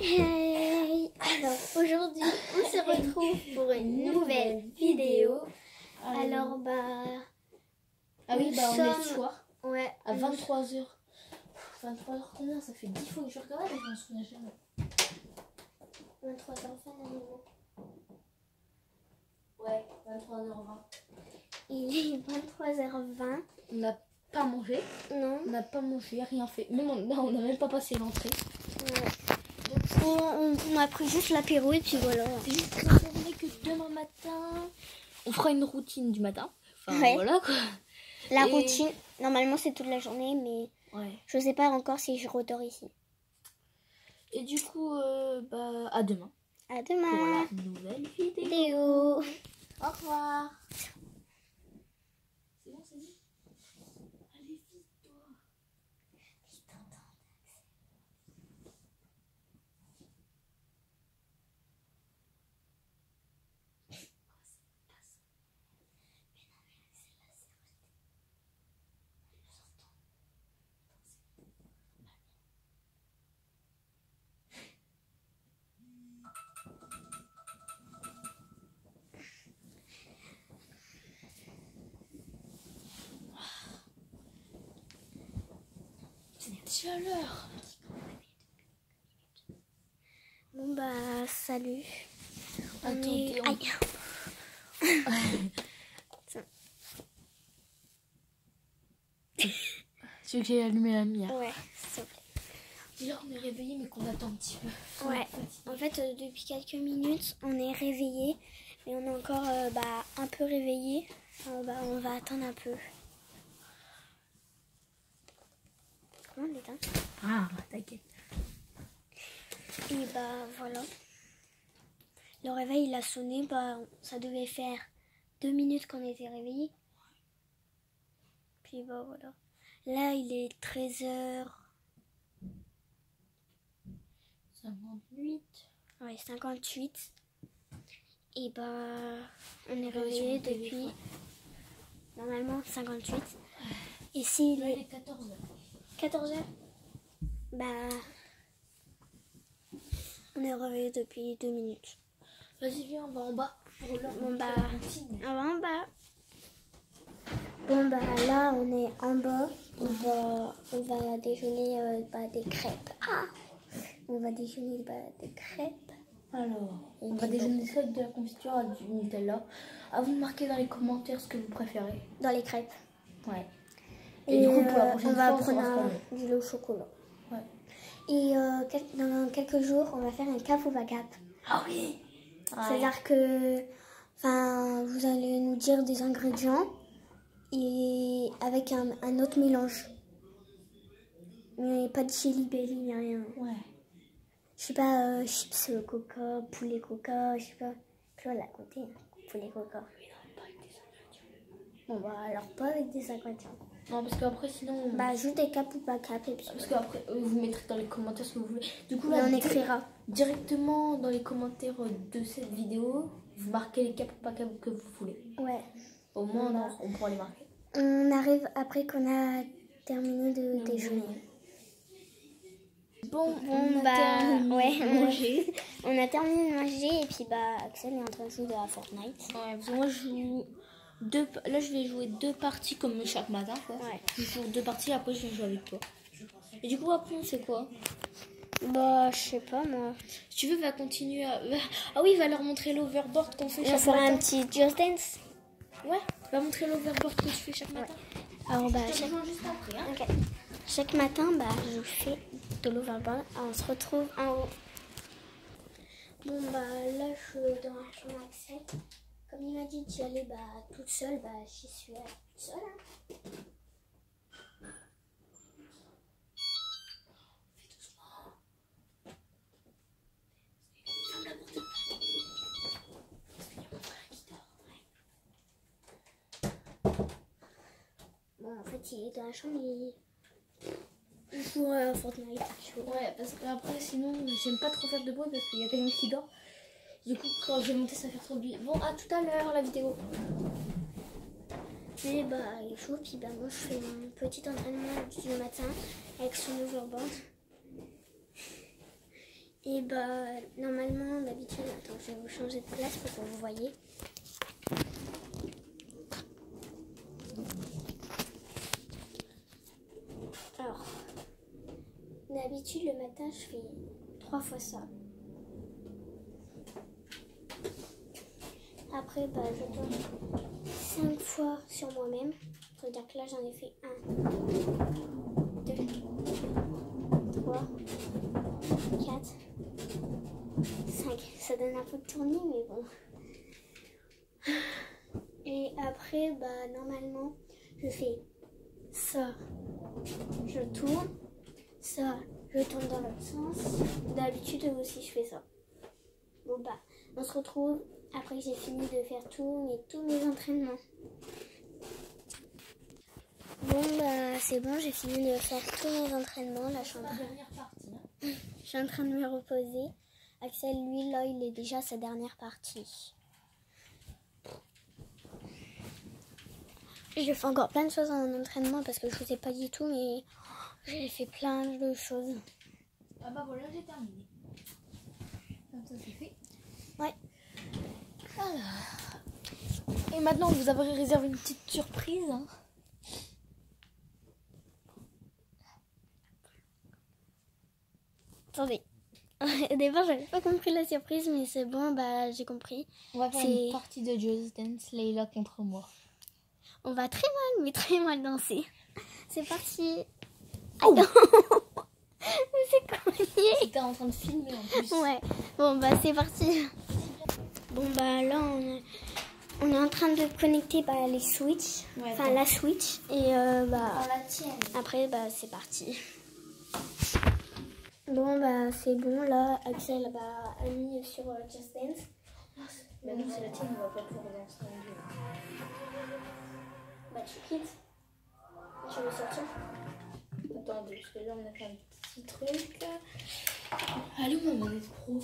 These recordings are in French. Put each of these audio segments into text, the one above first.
Hey. Alors aujourd'hui on se retrouve pour une nouvelle vidéo. Alors ah oui, nous on est le sommes... soir Ouais, à 23h. 23h combien? Ça fait 10 fois que je regarde et je m'en souviens jamais. 23h20 normalement. Ouais, 23h20. Il est 23h20. On n'a pas mangé. Non. On n'a pas mangé, rien fait. Même on n'a même pas passé l'entrée. Ouais. On a pris juste l'apéro et puis voilà. C'est juste confirmé que demain matin, on fera une routine du matin. Enfin Ouais. voilà quoi. La routine, normalement c'est toute la journée, mais ouais. Je sais pas encore si je redors ici. Et du coup, à demain. À demain. Pour la nouvelle vidéo. Au revoir. C'est bon, c'est dit. Allez vite toi. Chaleur. Bon salut. Attendez, Aïe. Tu veux que j'ai allumé la lumière? Ouais, s'il te plaît. Déjà on est réveillé mais qu'on attend un petit peu. Ouais. En fait depuis quelques minutes on est réveillé, mais on est encore un peu réveillé. On va attendre un peu. Comment on l'éteint? Ah, t'inquiète. Et voilà. Le réveil il a sonné, ça devait faire 2 minutes qu'on était réveillé. Puis voilà. Là il est 13h. 58. Ouais, 58. Et on est réveillé depuis normalement 58. Et s'il Là, il est est 14h. 14h, on est réveillé depuis 2 minutes. Vas-y, viens, on va en bas. Pour leur On va routine. en bas. Bon là on est en bas. On va déjeuner des crêpes. On va déjeuner des crêpes. Alors, on va déjeuner soit de la confiture à du Nutella. À vous de marquer dans les commentaires ce que vous préférez. Dans les crêpes. Ouais. Et du coup, pour la prochaine on va fois, prendre du lait au chocolat. Ouais. Et dans quelques jours, on va faire un cap ou pas cap. Ah oui. C'est-à-dire que vous allez nous dire des ingrédients et avec un autre mélange. Mais pas de chili belly ni rien. Ouais. Je sais pas, chips coca, poulet coca, je sais pas. Tu vois, la côté, poulet coca. Bon alors pas avec des ingrédients. Non, parce qu'après sinon... juste des cap ou pas cap et puis... Parce qu'après, vous mettrez dans les commentaires ce que vous voulez. Du coup, là, là, on écrira. Directement dans les commentaires de cette vidéo, vous marquez les caps ou pas caps que vous voulez. Ouais. Au moins, on pourra les marquer. On arrive après qu'on a terminé de déjeuner. Bon, on a terminé de manger. On a terminé de manger et puis Axel est en train de jouer à Fortnite. Ouais, parce que moi je joue là je vais jouer 2 parties comme chaque matin quoi. Ouais. Je joue 2 parties, après je vais jouer avec toi. Et du coup après on fait quoi? Je sais pas moi. Si tu veux, va continuer à... Ah oui, va leur montrer l'overboard qu'on fait chaque matin. On fera un petit Just Dance. Ouais, va montrer l'overboard que tu fais chaque matin. Alors juste après, hein. Okay. Chaque matin je fais de l'overboard. On se retrouve en haut. Bon là je suis dans la chambre Axel. Comme il m'a dit d'y aller toute seule, j'y suis toute seule. Hein. En fait, il est dans la chambre, il joue à Fortnite. Ouais, parce qu'après, sinon, j'aime pas trop faire de bruit parce qu'il y a quelqu'un qui dort. Du coup, quand je vais monter, ça va faire trop de bruit. Bon, à tout à l'heure, la vidéo. Et il joue, puis moi, je fais mon petit entraînement du matin avec son overboard. Et bah, normalement, d'habitude, attends, je vais vous changer de place pour que vous voyez. Alors, d'habitude, le matin, je fais 3 fois ça. Après, bah, je tourne 5 fois sur moi-même. C'est-à-dire que là, j'en ai fait 1, 2, 3, 4, 5. Ça donne un peu de tournis, mais bon. Et après, bah, normalement, je fais ça. Je tourne. Ça, je tourne dans l'autre sens. D'habitude aussi, je fais ça. Bon, bah, on se retrouve après que j'ai fini de faire tous mes entraînements. Bon, bah, c'est bon, j'ai fini de faire tous mes entraînements. Là, je suis en train de me reposer. Axel, lui, là, il est déjà à sa dernière partie. J'ai fait encore plein de choses en entraînement parce que je ne vous ai pas dit tout, mais j'ai fait plein de choses. Ah bah voilà, j'ai terminé. Comme ça, c'est fait. Ouais. Alors. Et maintenant, vous avez réservé une petite surprise. Hein. Attendez. Au départ, j'avais pas compris la surprise, mais c'est bon, bah j'ai compris. On va faire une partie de Just Dance, Leila contre moi. On va très mal, mais très mal danser. C'est parti. Oh. Mais c'est cogné. T'es en train de filmer en plus. Ouais. Bon, bah c'est parti. Bon, bah là, on est en train de connecter les switches. Ouais, enfin, la switch. Et bah, la tienne. Après, bah c'est parti. Bon, bah c'est bon. Là, Axel a mis sur Just Dance. Mais non, c'est la tienne, on va pas pouvoir danser. Bah tu quittes. Tu veux sortir? Attendez, parce que là on a fait un petit truc. Allez, où ma manette pro?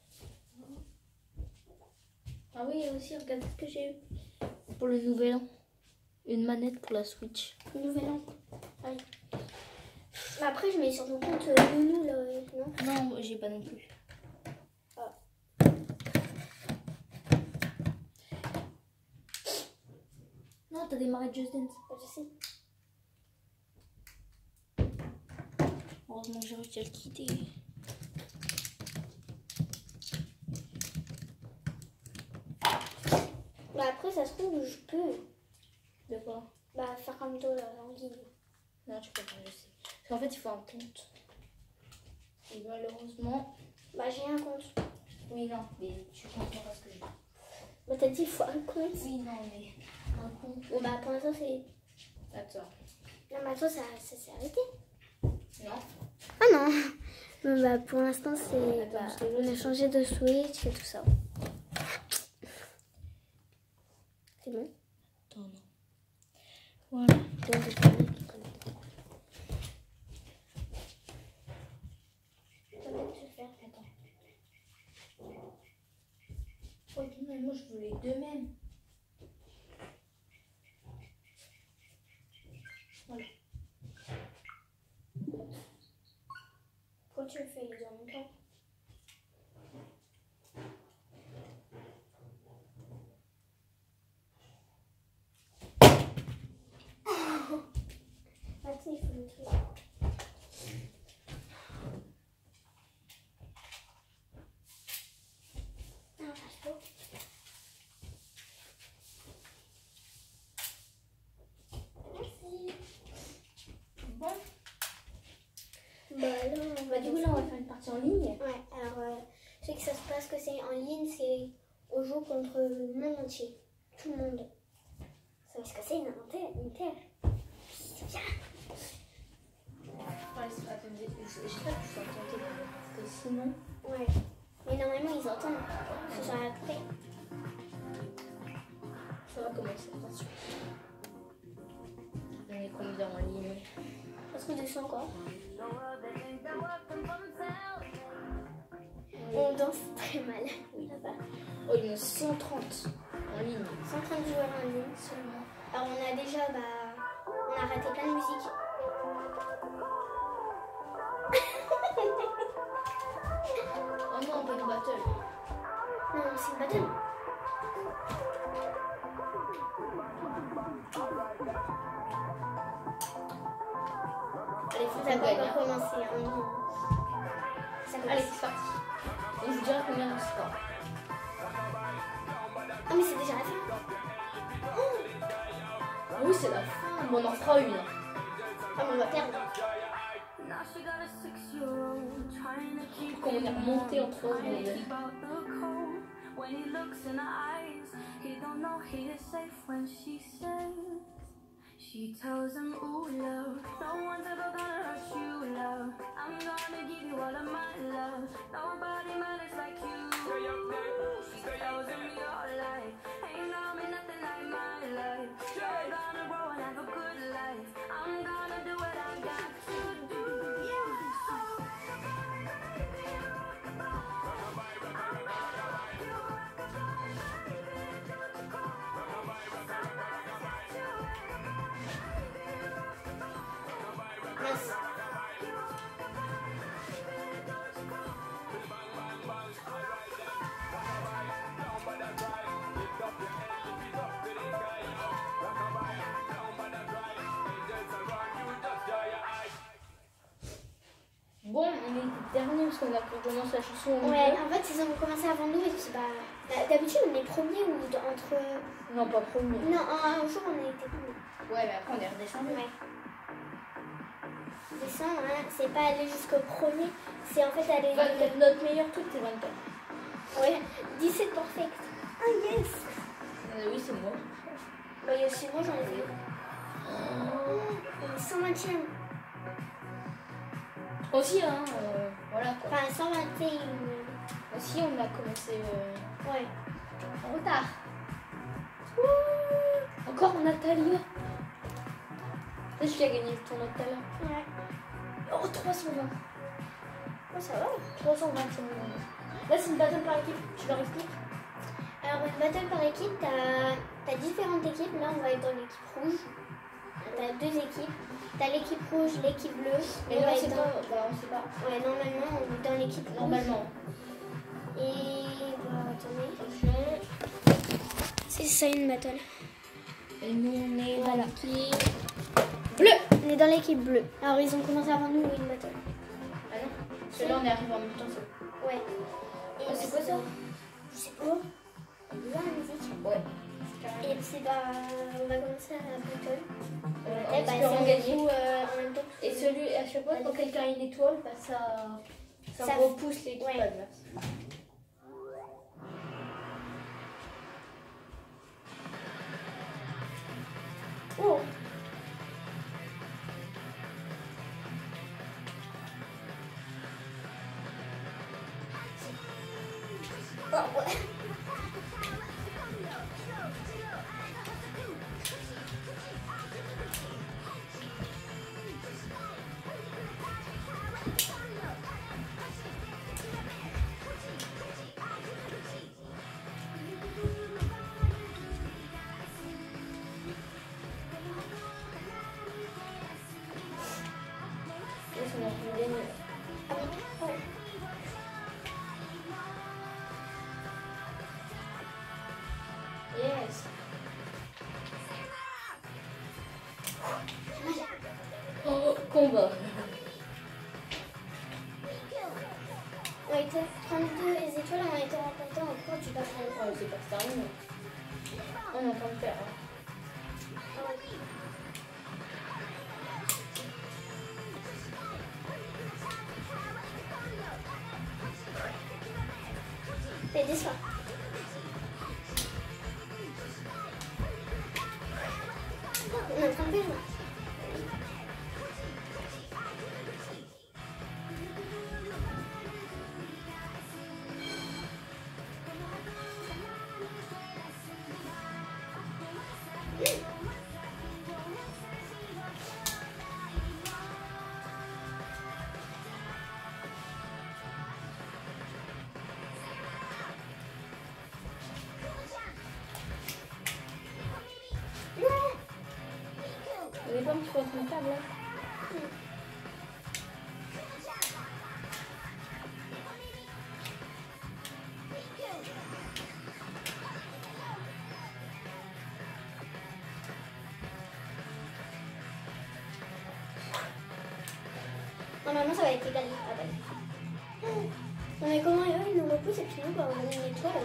Ah oui, aussi, regarde ce que j'ai eu. Pour le nouvel an. Une manette pour la Switch. Nouvel an. Ah oui. Mais après, je mets sur ton compte Nounou là, non? Non, j'ai pas non plus. Ah. Non, t'as démarré Just Dance. Je sais. Heureusement que j'ai réussi à le quitter. Bah après, ça se trouve, je peux. De quoi? Bah faire comme toi là, en ligne. Non, tu peux pas, je sais. Parce qu'en fait, il faut un compte. Et malheureusement... Bah j'ai un compte. Oui, non, mais tu comprends pas ce que je dis. Bah t'as dit il faut un compte. Oui, non, mais un compte. Bon bah pour l'instant c'est... Attends. Non mais attends, ça s'est arrêté. Non. Ah non. Bon, bah pour l'instant c'est... Bah, on a changé de switch et tout ça. C'est bon? Attends, non. Voilà. Oui, mais moi je veux les deux mêmes. Voilà. Pourquoi tu le fais les deux en même temps? Attends, il faut le truc. Bah, du coup, là, on va faire une partie en ligne. Ouais, alors, je sais que ça se passe que c'est en ligne, c'est on joue contre le monde entier. Tout le monde. Ça va se casser une terre. C'est bien. Ouais, attendez, j'espère que tu vas entendre parce que sinon... Ouais. Mais normalement, ils entendent. Ce sera après. Ça va commencer, attention. On est combien en ligne? Parce que descend encore. On danse très mal. Oui, là-bas. Oh, il y en a 130 en ligne. 130 joueurs en ligne seulement. Alors, on a déjà, on a arrêté plein de musique. Oh non, pas une battle. Non, c'est une battle. Allez, faut Ça qu'on va gagne. pas Hein. commencer. Hein. Ça Allez, commence. c'est parti. On se dira combien on score. Ah, mais c'est déjà la fin. Ah oui, c'est la fin. Bon, on en fera une. Ah, mais on va perdre. Quand on est remonté en 3 secondes. When he looks in her eyes, he don't know he is safe when she says, she tells him, ooh, love, no one's ever gonna hurt you, love. I'm gonna give you all of my love. Nobody matters like you. She tells him your life ain't gonna be nothing like my life. You're gonna grow and have a good life. I'm gonna do what I got to do. Mince. Bon, on est dernier parce qu'on a commencé la chanson au Ouais, milieu. en fait, ils ont commencé avant nous et puis d'habitude on est premier ou entre. Non, pas premier. Non, un jour on a été premier. Ouais, mais après on est redescendu. Ouais. Descendre, hein, c'est pas aller jusqu'au premier, c'est en fait aller. 24, notre meilleur truc, c'est 24. Ouais, 17 perfect. Ah yes! Oui, c'est moi. Bah, il y a aussi moi, j'en ai fait. On est 120e. Aussi, hein, voilà quoi. Enfin, 121. Aussi, on a commencé Ouais. en retard. Encore Natalia. C'est qui a gagné le tournoi tout à l'heure. Ouais. Oh, 320. Oh, ça va. 320, c'est bon. Là, c'est une battle par équipe. Tu leur expliques? Alors, une battle par équipe, t'as différentes équipes. Là, on va être dans l'équipe rouge. T'as deux équipes. T'as l'équipe rouge, l'équipe bleue. Mais on là, va on être sait dans... pas. Bah, on sait pas. Ouais, normalement, on est dans l'équipe rouge. Normalement. Et... Bah, attendez. Attention. C'est ça, une battle. Et nous, on est Voilà. dans l'équipe bleue. On est dans l'équipe bleue. Alors, ils ont commencé avant nous une battle. Ah non. Celui-là, on est arrivé en même temps. Ouais. Ah, c'est quoi ça? Je sais pas. On peut voir la musique. Ouais. Et puis, bah, on va commencer à la battle. En Eh bah, espérant c'est gagner. du coup, en même temps. Et celui, à chaque fois, quand quelqu'un a une étoile, bah, ça Ça repousse l'équipe ouais. adverse. Oh. Oh, ouais. Là, c'est notre gagné. Ah bon? Ouais. Yes. Oh, combat. On a été 32 les étoiles, on a été remportés en cours du bataille. Oh, c'est pas terminé. On est en train de faire. Hein. C'est 10 fois. On est en train de perdre. Les pommes qui sont en train de faire là. normalement ça va être égal. Ah bah. Non mais comment ils nous repoussent et puis nous bah, on a mis une étoile.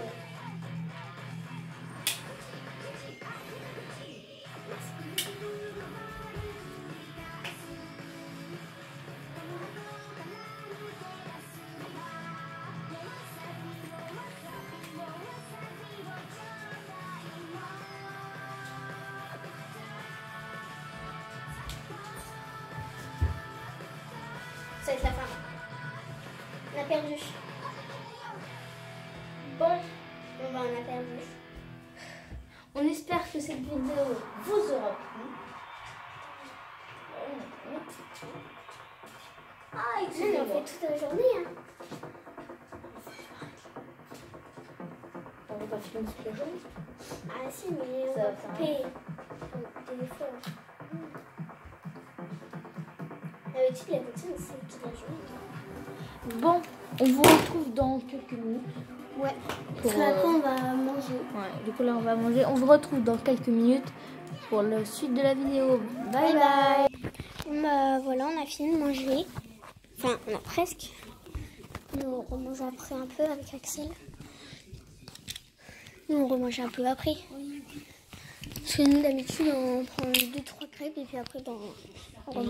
Ça va être la fin. On a perdu. Bon, Bon bah on a perdu. on espère que cette vidéo vous aura plu. Ah, Non mais on excusez-moi. fait toute la journée. Hein. On va pas filmer toute la journée. Ah si mais on Ça va va faire couper. Des fois. D'habitude la routine c'est toute la journée. Bon, on vous retrouve dans quelques minutes. Ouais. Pour, Parce qu'après on va manger. Ouais, du coup là on va manger. On vous retrouve dans quelques minutes pour la suite de la vidéo. Bye bye. Bon, bah voilà, on a fini de manger. Enfin, on a presque. On remange après un peu avec Axel. Nous, on remange un peu après. Parce que nous, d'habitude, on prend 2-3 crêpes et puis après, on remange.